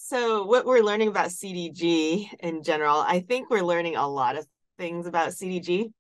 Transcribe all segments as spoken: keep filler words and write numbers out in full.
So what we're learning about C D G in general, I think we're learning a lot of things about C D G.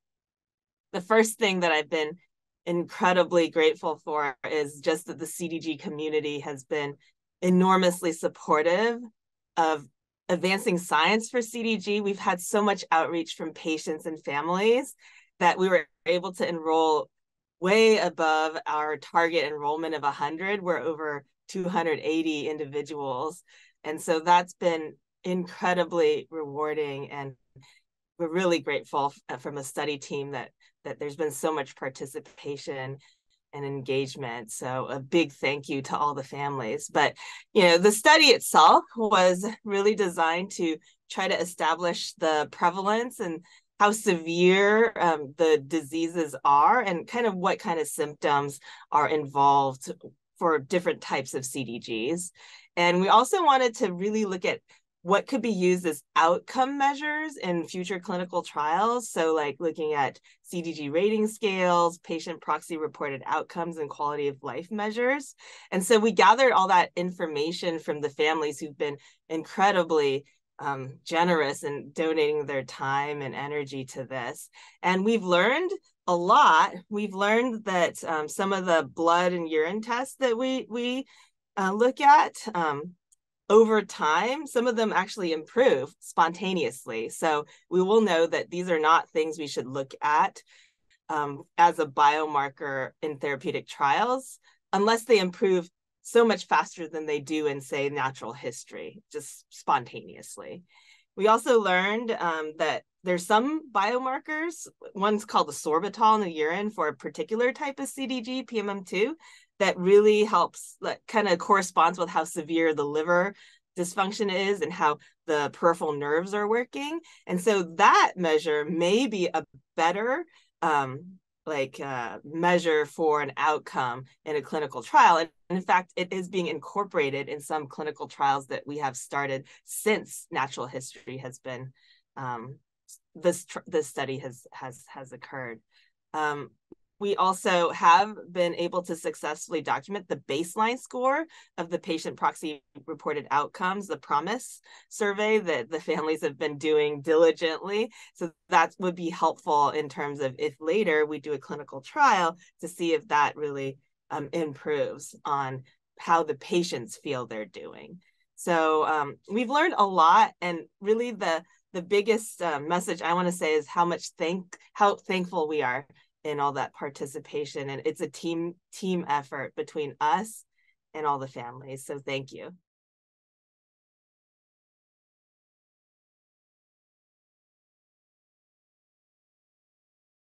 The first thing that I've been incredibly grateful for is just that the C D G community has been enormously supportive of advancing science for C D G. We've had so much outreach from patients and families that we were able to enroll way above our target enrollment of one hundred. We're over two hundred eighty individuals. And so that's been incredibly rewarding. And we're really grateful from a study team that, that there's been so much participation and engagement. So a big thank you to all the families. But, you know, the study itself was really designed to try to establish the prevalence and how severe um, the diseases are and kind of what kind of symptoms are involved for different types of C D Gs. And we also wanted to really look at what could be used as outcome measures in future clinical trials. So like looking at C D G rating scales, patient proxy reported outcomes, and quality of life measures. And so we gathered all that information from the families who've been incredibly um, generous in donating their time and energy to this. And we've learned a lot. We've learned that um, some of the blood and urine tests that we, we uh, look at, um, over time, some of them actually improve spontaneously. So we will know that these are not things we should look at um, as a biomarker in therapeutic trials, unless they improve so much faster than they do in, say, natural history, just spontaneously. We also learned um, that there's some biomarkers, one's called the sorbitol in the urine for a particular type of C D G, P M M two, that really helps, like, kind of corresponds with how severe the liver dysfunction is and how the peripheral nerves are working. And so that measure may be a better um, like uh, measure for an outcome in a clinical trial. And in fact, it is being incorporated in some clinical trials that we have started since natural history has been, um, this, this study has, has, has occurred. Um, We also have been able to successfully document the baseline score of the patient proxy reported outcomes, the PROMISE survey that the families have been doing diligently. So that would be helpful in terms of if later we do a clinical trial to see if that really um, improves on how the patients feel they're doing. So um, we've learned a lot, and really the, the biggest uh, message I want to say is how much thank, how thankful we are in all that participation. And it's a team team effort between us and all the families. So thank you.